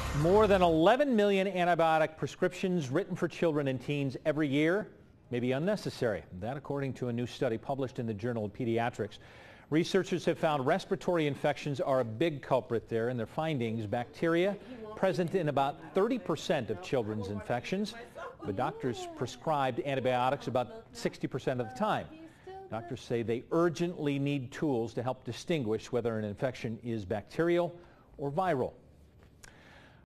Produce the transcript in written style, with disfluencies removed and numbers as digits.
More than 11 million antibiotic prescriptions written for children and teens every year may be unnecessary. That according to a new study published in the Journal of Pediatrics. Researchers have found respiratory infections are a big culprit there. In their findings, bacteria present in about 30% of children's infections, but doctors prescribed antibiotics about 60% of the time. Doctors say they urgently need tools to help distinguish whether an infection is bacterial or viral.